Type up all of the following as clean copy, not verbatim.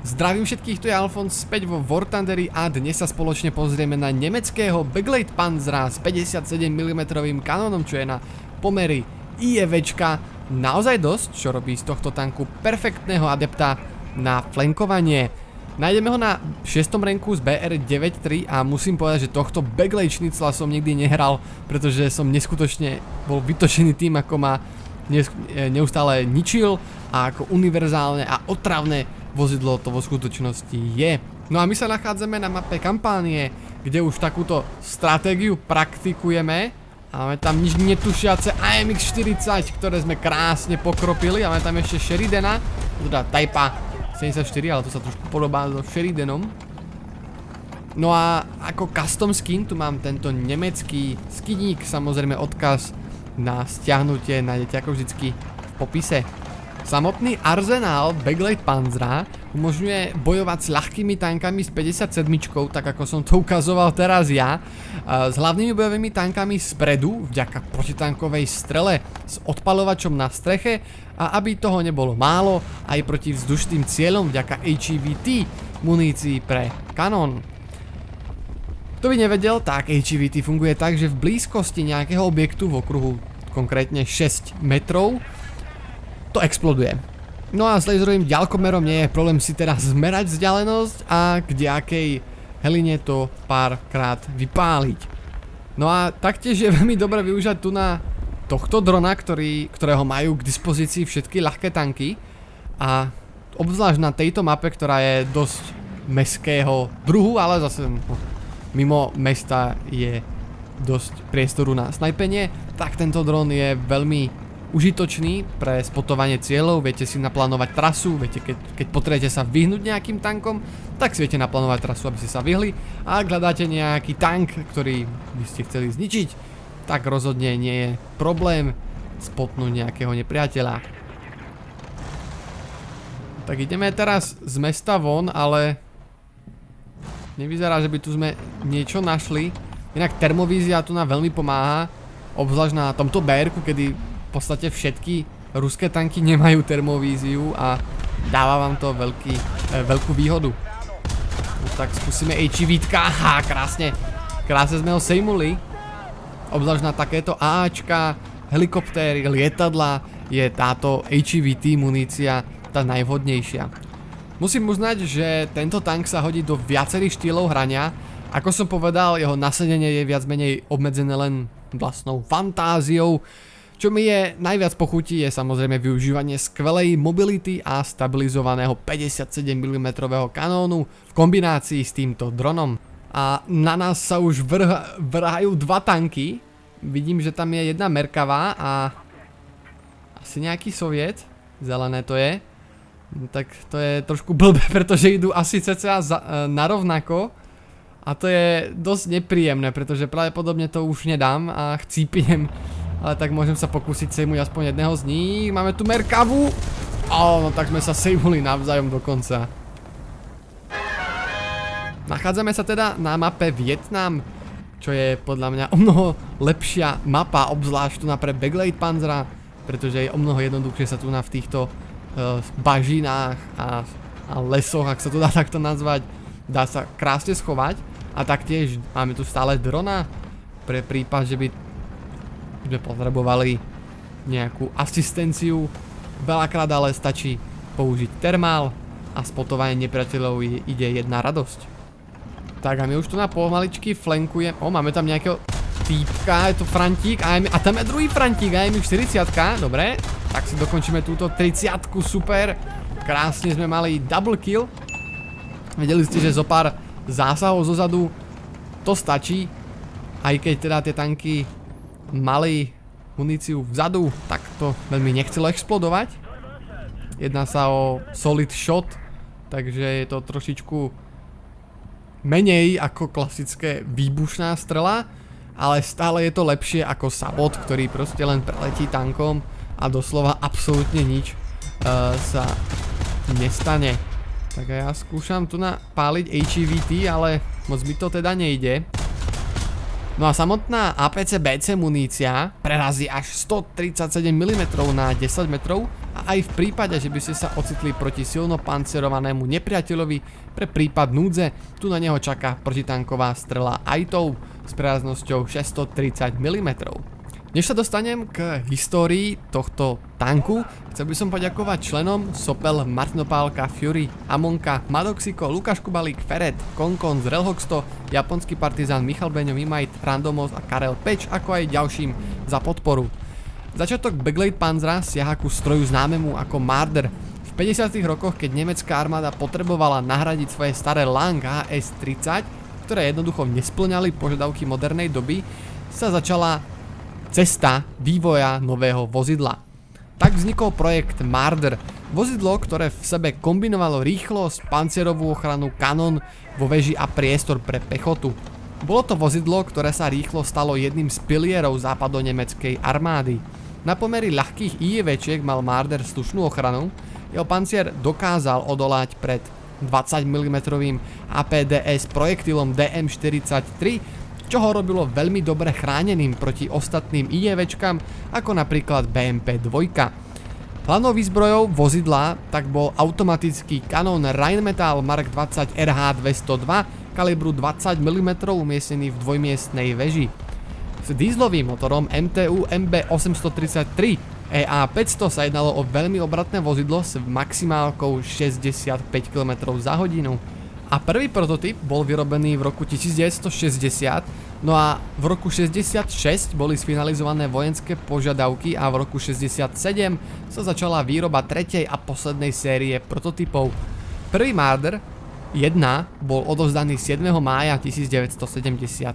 Zdravím všetkých, tu je Alfons späť vo War Thunderi a dnes sa spoločne pozrieme na nemeckého Bakelite Panzera s 57 mm kanónom, čo je na pomery IEVčka naozaj dosť, čo robí z tohto tanku perfektného adepta na flankovanie. Nájdeme ho na 6. ranku z BR93 a musím povedať, že tohto Bakelite Schnitzla som nikdy nehral, pretože som neskutočne bol vytočený tým, ako ma neustále ničil a ako univerzálne a otravné vozidlo to vo skutočnosti je. No a my sa nachádzame na mape kampánie, kde už takúto stratégiu praktikujeme. Máme tam nič netušiace AMX-40, ktoré sme krásne pokropili. Máme tam ešte Sheridana, teda Typa 74, ale to sa trošku podobá so Sheridanom. No a ako custom skin tu mám tento nemecký skiník, samozrejme odkaz na stiahnutie nájdete ako vždycky v popise. Samotný arzenál Bakelite Panzera umožňuje bojovať s ľahkými tankami s 57, tak ako som to ukazoval teraz ja, s hlavnými bojovými tankami spredu, vďaka protitankovej strele s odpalovačom na streche a aby toho nebolo málo, aj proti vzdušným cieľom vďaka HEVT munícii pre kanón. Kto by nevedel, tak HEVT funguje tak, že v blízkosti nejakého objektu v okruhu konkrétne 6 metrov to exploduje. No a s laserovým ďalkomerom nie je problém si teda zmerať vzdialenosť a kdejakej heline to párkrát vypáliť. No a taktiež je veľmi dobré využívať tu na tohto drona, ktorého majú k dispozícii všetky ľahké tanky a obzvlášť na tejto mape, ktorá je dosť mestského druhu, ale zase mimo mesta je dosť priestoru na snajpenie, tak tento dron je veľmi užitočný pre spotovanie cieľov. Viete si naplánovať trasu, viete, keď potrebujete sa vyhnúť nejakým tankom, tak si viete naplánovať trasu, aby ste sa vyhli. A ak hľadáte nejaký tank, ktorý by ste chceli zničiť, tak rozhodne nie je problém spotnúť nejakého nepriateľa. Tak ideme teraz z mesta von, ale nevyzerá, že by tu sme niečo našli. Inak termovízia tu nám veľmi pomáha, obzvlášť na tomto BR-ku, kedy v podstate všetky ruské tanky nemajú termovíziu a dáva vám to veľkú výhodu. No, tak skúsime HEVtka, aha, krásne sme ho sejmuli. Obzvlášť na takéto AAčka, helikoptéry, lietadla je táto HEVT munícia tá najvhodnejšia. Musím uznať, že tento tank sa hodí do viacerých štýlov hrania. Ako som povedal, jeho nasadenie je viac menej obmedzené len vlastnou fantáziou. Čo mi je najviac pochutí je samozrejme využívanie skvelej mobility a stabilizovaného 57 mm kanónu v kombinácii s týmto dronom. A na nás sa už vrhajú dva tanky. Vidím, že tam je jedna Merkava a asi nejaký Soviet. Zelené to je. Tak to je trošku blbé, pretože idú asi cca narovnako. A to je dosť nepríjemné, pretože pravdepodobne to už nedám a chcípnem. Ale tak môžem sa pokúsiť sejmuť aspoň jedného z nich. Máme tu Merkavu. No tak sme sa sejmuli navzájom dokonca. Nachádzame sa teda na mape Vietnam, čo je podľa mňa o mnoho lepšia mapa, obzvlášť tu na pre Bakelite Panzera, pretože je o mnoho jednoduchšie sa tu na v týchto bažinách a lesoch, ak sa to dá takto nazvať, dá sa krásne schovať. A taktiež máme tu stále drona pre prípad, že by sme potrebovali nejakú asistenciu. Veľakrát ale stačí použiť termál a spotovanie nepriateľov ide jedna radosť. Tak a my už tu na pomaličky flankujeme. Máme tam nejakého týpka, je to Frantík a tam je druhý Frantík, AMX-40, dobre. Tak si dokončíme túto 30-ku, super. Krásne sme mali double kill. Vedeli ste, že zo pár zásahov zozadu to stačí, aj keď teda tie tanky mali muníciu vzadu, tak to veľmi nechcelo explodovať. Jedná sa o solid shot, takže je to trošičku menej ako klasické výbušná strela, ale stále je to lepšie ako sabot, ktorý proste len preletí tankom a doslova absolútne nič sa nestane. Tak a ja skúšam tu napáliť HEVT, ale moc mi to teda nejde. No a samotná APC-BC munícia prerazí až 137 mm na 10 metrov a aj v prípade, že by ste sa ocitli proti silno pancerovanému nepriateľovi, pre prípad núdze, tu na neho čaká protitanková strela Aitov s prejaznosťou 630 mm. Než sa dostanem k histórii tohto tanku, chcel by som poďakovať členom Sopel, Martinopálka, Fury, Amonka, Madoxiko, Lukáš Kubalík, Feret, Konkon, Relhoxto, Japonský partizán, Michal Beňo, Mimajt, Randomos a Karel Peč, ako aj ďalším za podporu. Začiatok Bakelite Panzera siaha ku stroju známemu ako Marder. V 50. rokoch, keď nemecká armáda potrebovala nahradiť svoje staré Lang HS-30, ktoré jednoducho nesplňali požiadavky modernej doby, sa začala cesta vývoja nového vozidla. Tak vznikol projekt Marder, vozidlo, ktoré v sebe kombinovalo rýchlosť, pancierovú ochranu, kanon vo veži a priestor pre pechotu. Bolo to vozidlo, ktoré sa rýchlo stalo jedným z pilierov západonemeckej armády. Na pomery ľahkých IEVčiek mal Marder slušnú ochranu, jeho pancier dokázal odolať pred 20 mm APDS projektilom DM43, čo ho robilo veľmi dobre chráneným proti ostatným IEVčkám, ako napríklad BMP-2. Hlavnou výzbrojou vozidla tak bol automatický kanón Rheinmetall Mark 20 RH202 kalibru 20 mm umiestnený v dvojmiestnej veži. S dieselovým motorom MTU MB833 EA500 sa jednalo o veľmi obratné vozidlo s maximálkou 65 km za hodinu. A prvý prototyp bol vyrobený v roku 1960, no a v roku 66 boli sfinalizované vojenské požiadavky a v roku 67 sa začala výroba tretej a poslednej série prototypov. Prvý Marder 1 bol odovzdaný 7. mája 1971.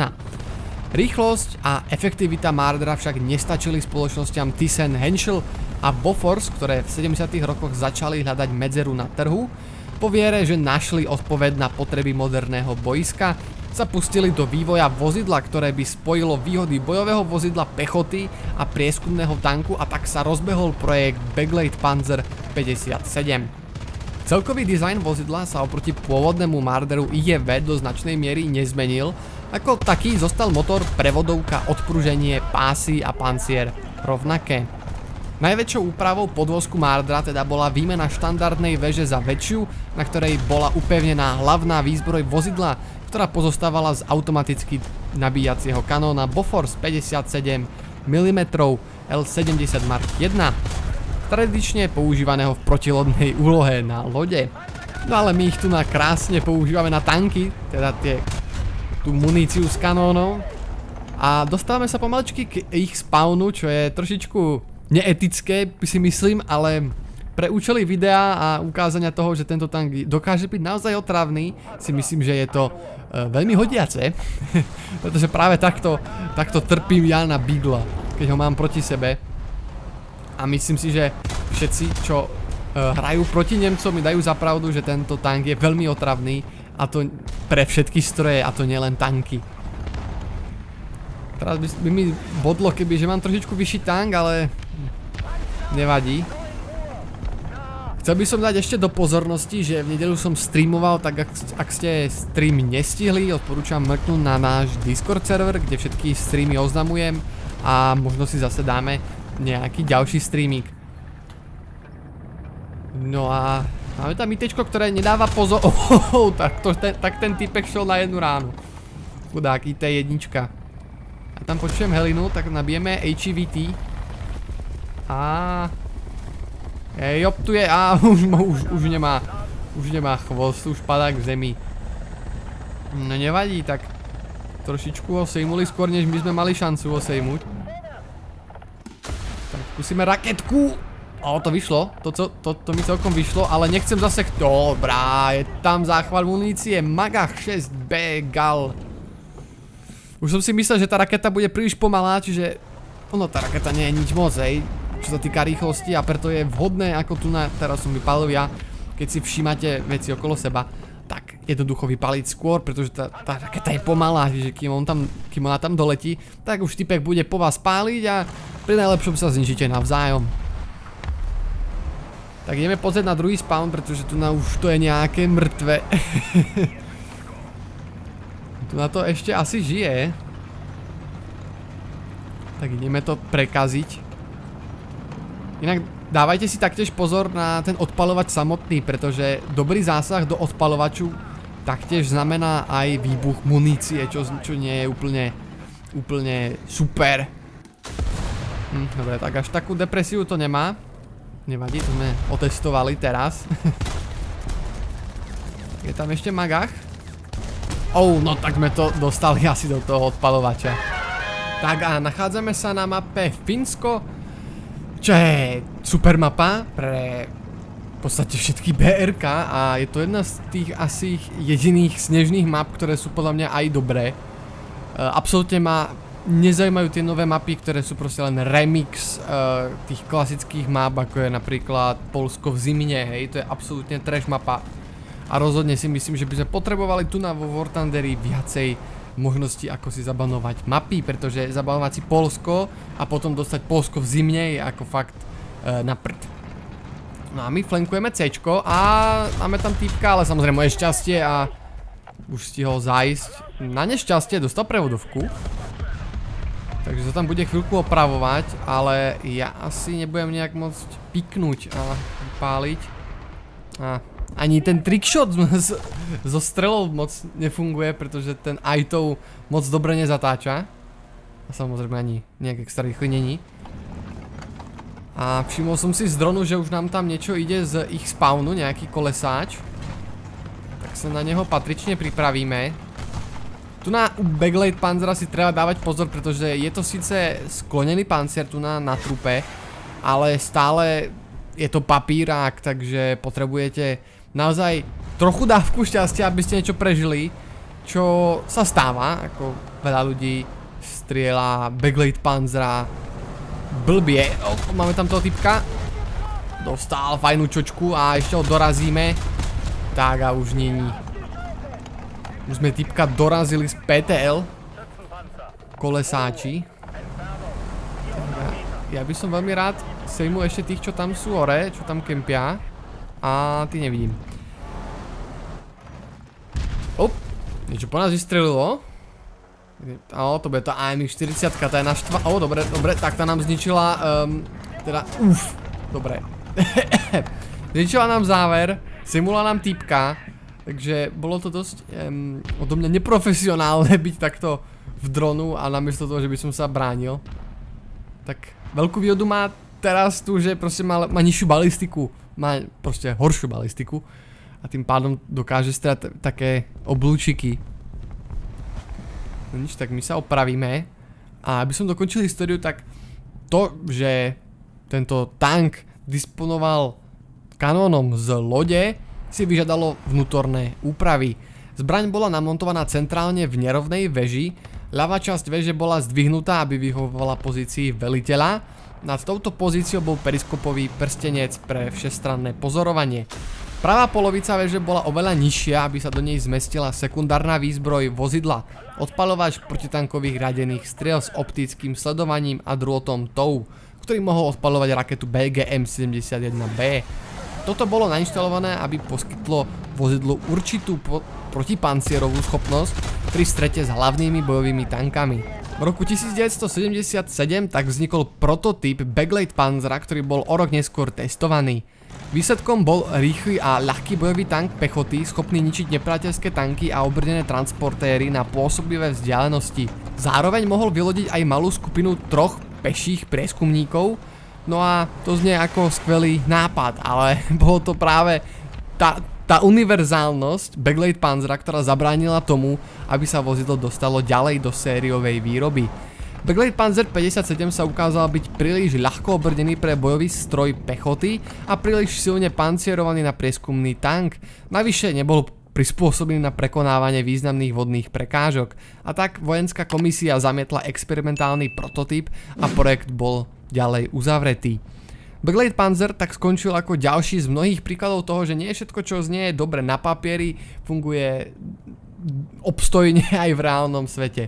Rýchlosť a efektivita Mardera však nestačili spoločnosťam Thyssen-Henschel a Bofors, ktoré v 70. rokoch začali hľadať medzeru na trhu. Po viere, že našli odpoveď na potreby moderného boiska, sa pustili do vývoja vozidla, ktoré by spojilo výhody bojového vozidla pechoty a prieskumného tanku, a tak sa rozbehol projekt Bakelite Panzer 57. Celkový dizajn vozidla sa oproti pôvodnému Marderu IEV do značnej miery nezmenil, ako taký zostal motor, prevodovka, odpruženie, pásy a pancier rovnaké. Najväčšou úpravou podvozku Mardera teda bola výmena štandardnej veže za väčšiu, na ktorej bola upevnená hlavná výzbroj vozidla, ktorá pozostávala z automaticky nabíjacieho kanóna Bofors 57 mm L70 Mark 1, tradične používaného v protilodnej úlohe na lode. No ale my ich tu na krásne používame na tanky, teda tú muníciu z kanónov. A dostávame sa pomaličky k ich spawnu, čo je trošičku neetické, by si myslím, ale pre účely videa a ukázania toho, že tento tank dokáže byť naozaj otravný, si myslím, že je to veľmi hodiace. Pretože práve takto trpím ja na Beagla, keď ho mám proti sebe. A myslím si, že všetci, čo hrajú proti Nemcom, mi dajú za pravdu, že tento tank je veľmi otravný. A to pre všetky stroje, a to nielen tanky. Teraz by mi bodlo, kebyže mám trošičku vyšší tank, ale nevadí. Chcel by som dať ešte do pozornosti, že v nedeľu som streamoval, tak ak ste stream nestihli, odporúčam mrknúť na náš Discord server, kde všetky streamy oznamujem a možno si zase dáme nejaký ďalší streamík. No a máme tam ITčko, ktoré nedáva pozor. Tak ten typek šel na jednu ránu. Chudák, IT1. A tam počujem Helinu, tak nabijeme HEVT. A jop, tu je. A už nemá chvost, už padá k zemi. No nevadí, tak trošičku ho sejmuli skôr, než my sme mali šancu ho sejmuť. Tak skúsime raketku. O, to vyšlo, to mi celkom vyšlo, ale nechcem zase... Dobrá, je tam záchvat munície, Magach 6B Gal. Už som si myslel, že tá raketa bude príliš pomalá, čiže... tá raketa nie je nič moc, hej, čo sa týka rýchlosti, a preto je vhodné, ako tu teraz som vypálil ja, keď si všímate veci okolo seba, tak jednoducho vypáliť skôr, pretože tá raketa je pomalá, že kým ona tam doletí, tak už typek bude po vás páliť a pri najlepšom sa zničíte navzájom. Tak ideme pozrieť na druhý spawn, pretože tu už to je nejaké mŕtve. Tu na to ešte asi žije. Tak ideme to prekaziť. Inak Dávajte si taktiež pozor na ten odpalovač samotný, pretože dobrý zásah do odpalovaču taktiež znamená aj výbuch munície, čo nie je úplne super. Dobre, tak až takú depresiu to nemá. Nevadí, to sme otestovali teraz. Je tam ešte magách? No tak sme to dostali asi do toho odpalovača. Tak a nachádzame sa na mape Fínsko, čo je super mapa pre v podstate všetky BRK a je to jedna z tých asi jediných snežných map, ktoré sú podľa mňa aj dobré. Absolútne ma nezaujímajú tie nové mapy, ktoré sú proste len remix tých klasických map, ako je napríklad Poľsko v zimne, hej, to je absolútne trash mapa. A rozhodne si myslím, že by sme potrebovali tu vo War Thunderi viacej možnosti, ako si zabanovať mapy, pretože zabanovať si Poľsko a potom dostať Poľsko v zimne je ako fakt na prd. No a my flankujeme Cčko a máme tam týpka, ale samozrejme moje šťastie a už stihol zájsť. Na nešťastie dostal prevodovku. Takže sa tam bude chvíľku opravovať, ale ja asi nebudem nejak môcť piknúť a vypáliť. A ani ten trickshot zo strelou moc nefunguje, pretože ten Aitov moc dobre nezatáča. A samozrejme ani nejak extra rýchly není. A všimol som si z dronu, že už nám tam niečo ide z ich spawnu, nejaký kolesáč. Tak sa na neho patrične pripravíme. Tu na Baglade Panzera si treba dávať pozor, pretože je to síce sklonený pancier tu na trupe, ale stále je to papírák, takže potrebujete naozaj trochu dávku šťastia, aby ste niečo prežili, čo sa stáva, ako veľa ľudí strieľa Baglade Panzera blbie. Máme tam toho typka. Dostal fajnú čočku a ešte ho dorazíme. Tak a už nie. Už sme typka dorazili z PTL. Kolesáči. Ja by som veľmi rád sejmu ešte tých, čo tam sú hore, čo tam kempia. A ty nevidím. Niečo po nás vystrelilo. To bude tá AMX-40, tá je naštva. Dobre, tak tá nám zničila, teda, dobre. Zničila nám záver, simula nám týpka, takže bolo to dosť odo mňa neprofesionálne byť takto v dronu a namiesto toho, že by som sa bránil. Tak veľkú výhodu má teraz tu, že proste má nižšiu balistiku, má proste horšiu balistiku a tým pádom dokáže strať také oblúčiky. No nič, tak my sa opravíme a aby som dokončil históriu, tak to, že tento tank disponoval kanónom z lode, si vyžadalo vnútorné úpravy. Zbraň bola namontovaná centrálne v nerovnej veži, ľavá časť veže bola zdvihnutá, aby vyhovovala pozícii veliteľa, nad touto pozíciou bol periskopový prstenec pre všestranné pozorovanie. Pravá polovica veže bola oveľa nižšia, aby sa do nej zmestila sekundárna výzbroj vozidla, odpaľovač protitankových radených striel s optickým sledovaním a drôtom TOW, ktorý mohol odpaľovať raketu BGM-71B. Toto bolo nainštalované, aby poskytlo vozidlu určitú protipancierovú schopnosť pri strete s hlavnými bojovými tankami. V roku 1977 tak vznikol prototyp Baglade Panzera, ktorý bol o rok neskôr testovaný. Výsledkom bol rýchly a ľahký bojový tank pechoty, schopný ničiť nepriateľské tanky a obrnené transportéry na pôsobivé vzdialenosti. Zároveň mohol vylodiť aj malú skupinu 3 peších prieskumníkov. No a to znie ako skvelý nápad, ale bolo to práve tá univerzálnosť Baglade Panzera, ktorá zabránila tomu, aby sa vozidlo dostalo ďalej do sériovej výroby. Baglade Panzer 57 sa ukázal byť príliš ľahko obrnený pre bojový stroj pechoty a príliš silne pancierovaný na prieskumný tank. Navyše nebol prispôsobený na prekonávanie významných vodných prekážok. A tak vojenská komisia zamietla experimentálny prototyp a projekt bol ďalej uzavretý. Baglade Panzer tak skončil ako ďalší z mnohých príkladov toho, že nie všetko, čo znie dobre na papieri, funguje obstojne aj v reálnom svete.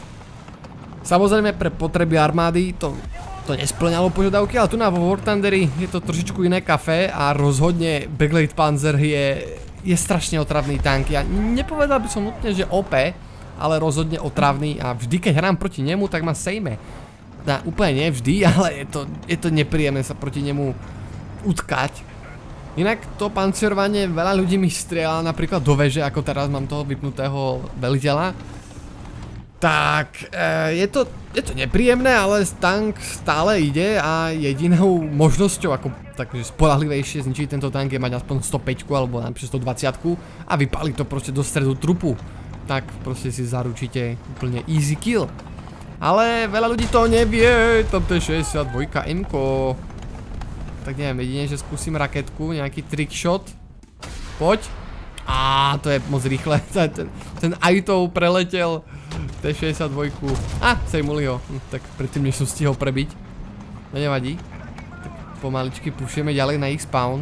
Samozrejme pre potreby armády to nesplňalo požiadavky, ale tu na War Thunderi je to trošičku iné kafé a rozhodne Baglade Panzer je strašne otravný tank. Ja nepovedal by som nutne, že OP, ale rozhodne otravný a vždy keď hrám proti nemu, tak ma sejme. Úplne nie vždy, ale je to nepríjemné sa proti nemu utkať. Inak to pancierovanie, veľa ľudí mi strieľa napríklad do veže, ako teraz mám toho vypnutého veliteľa. Tak je to nepríjemné, ale tank stále ide a jedinou možnosťou, ako takže spolahlivejšie zničiť tento tank je mať aspoň 105 alebo napríklad 120 a vypáliť to proste do stredu trupu. Tak proste si zaručíte úplne easy kill. Ale veľa ľudí to nevie, tam to je 62 M-ko. Tak neviem, jedine, že skúsim raketku, nejaký trickshot. Poď. Á, to je moc rýchle, ten ajtou preletel T-62. Sejmuli ho, tak predtým než som stihol prebiť. No nevadí. Tak pomaličky pušujeme ďalej na ich spawn.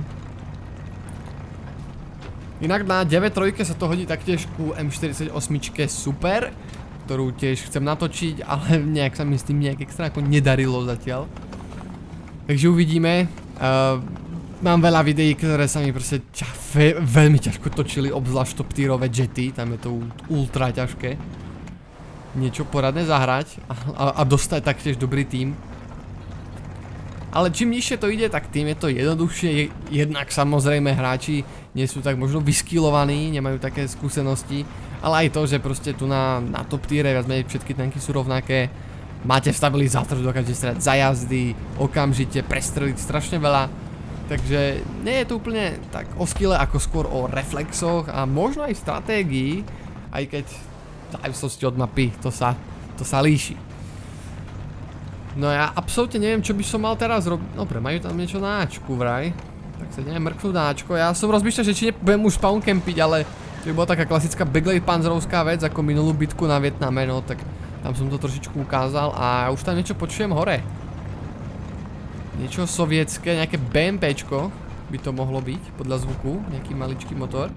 Inak na 9.3 sa to hodí taktiež ku M48 super, ktorú tiež chcem natočiť, ale nejak sa mi s tým nejak extra ako nedarilo zatiaľ. Takže uvidíme. Mám veľa videí, ktoré sa mi proste veľmi ťažko točili, obzvlášť top-tierové jety, tam je to ultra ťažké. Niečo poradné zahrať a dostať taktiež dobrý tím. Ale čím nižšie to ide, tak tým je to jednoduchšie, jednak samozrejme hráči nie sú tak možno vyskillovaní, nemajú také skúsenosti, ale aj to, že proste tu na top-tiere viac menej všetky tanky sú rovnaké. Máte stabilizátor, dokážete strieľať za jazdy, okamžite prestreliť strašne veľa. Takže nie je to úplne tak o skille, ako skôr o reflexoch a možno aj stratégii, aj keď závislosti od mapy, to sa líši. No ja absolútne neviem, čo by som mal teraz robiť. Dobre, majú tam niečo na Ačku vraj. Tak sa ideme mrknúť na Ačko. Ja som rozmýšľal, že či nebudem už spawn campiť, ale to by bola taká klasická Beglade panzerovská vec, ako minulú bitku na Vietname, no tak tam som to trošičku ukázal a už tam niečo počujem hore. Niečo sovietské, nejaké BMPčko by to mohlo byť, podľa zvuku, nejaký maličký motor.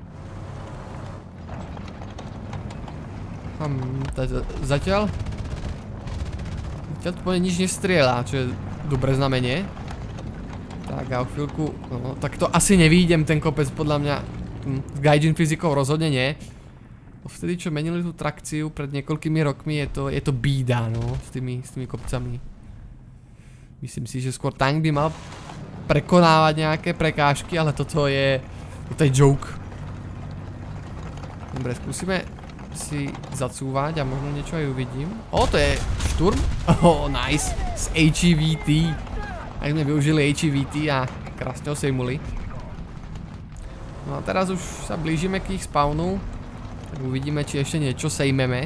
Zatiaľ to po nič nestrieľa, čo je dobré znamenie. Tak a o chvíľku, no tak to asi nevídem ten kopec, podľa mňa s Gaijin fyzikou rozhodne nie. Vtedy, čo menili tú trakciu pred niekoľkými rokmi, je to bída, no, s tými kopcami. Myslím si, že skôr tank by mal prekonávať nejaké prekážky, ale toto je joke. Dobre, skúsime si zacúvať a možno niečo aj uvidím. To je šturm. Nice. Z HEVT. Ak sme využili HEVT a krásne ho sejmuli. No a teraz už sa blížime k ich spawnu. Tak uvidíme, či ešte niečo sejmeme.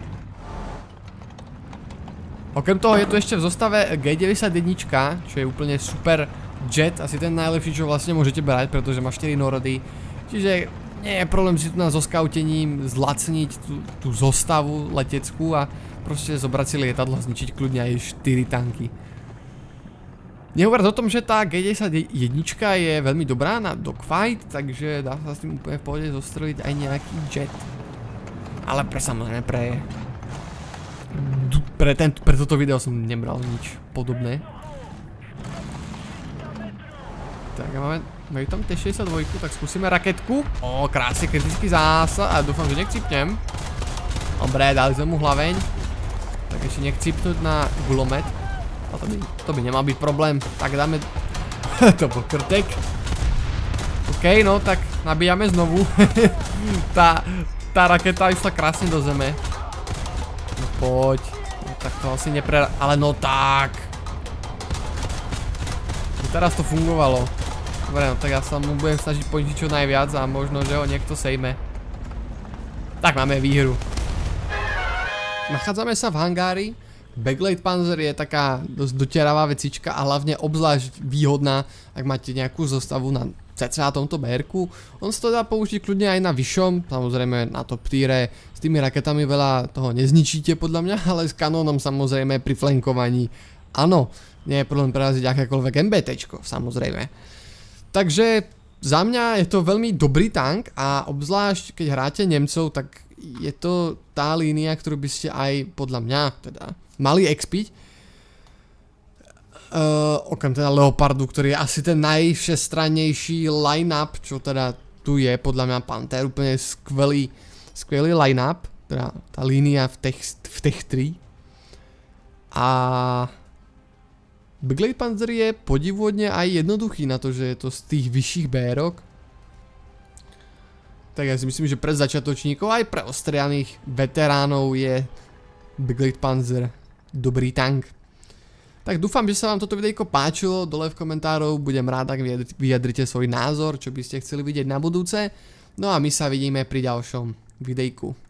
Okrem toho je tu ešte v zostave G91, čo je úplne super jet, asi ten najlepší, čo vlastne môžete brať, pretože má 4 norody. Čiže nie je problém si tu na so skautením zlacniť tú zostavu leteckú a proste zobrať si lietadlo a zničiť kľudne aj 4 tanky. Nehovoriac o tom, že tá G91 je veľmi dobrá na dogfight, takže dá sa s tým úplne v pohode zostreliť aj nejaký jet. Ale samozrejme pre toto video som nebral nič podobné. Tak a máme tam T-62, tak skúsime raketku. Krásne kritický zásah a dúfam, že nechcipnem. Dobre, dali sme mu hlaveň. Tak ešte nechcipnúť na gulomet. A to by nemal byť problém. Tak dáme... To bol krtek. OK, no tak nabíjame znovu. tá raketa išla krásne do zeme. No poď. No, tak to asi ale no tak. No, teraz to fungovalo. Dobre, no tak ja sa mu budem snažiť poničiť čo najviac a možno, že ho niekto sejme. Tak máme výhru. Nachádzame sa v hangári. Beglade Panzer je taká dosť doteravá vecička a hlavne obzvlášť výhodná, ak máte nejakú zostavu na cca tomto BR-ku. On sa to dá použiť kľudne aj na vyššom, samozrejme na top tiere. S tými raketami veľa toho nezničíte podľa mňa, ale s kanónom samozrejme pri flankovaní áno, nie je problém preraziť akékoľvek MBTčko, samozrejme. Takže za mňa je to veľmi dobrý tank a obzvlášť keď hráte Nemcov, tak je to tá línia, ktorú by ste aj podľa mňa teda mali expiť. Okrem teda Leopardu, ktorý je asi ten najvšestrannejší line-up, čo teda tu je podľa mňa Panther, úplne skvelý line-up, teda tá línia v tech 3. A Big Panzer je podivuhodne aj jednoduchý na to, že je to z tých vyšších bérok. Tak ja si myslím, že pre začiatočníkov aj pre ostrianých veteránov je Big Panzer dobrý tank. Tak dúfam, že sa vám toto videjko páčilo, dole v komentárov budem rád, ak vyjadrite svoj názor, čo by ste chceli vidieť na budúce. No a my sa vidíme pri ďalšom videjku.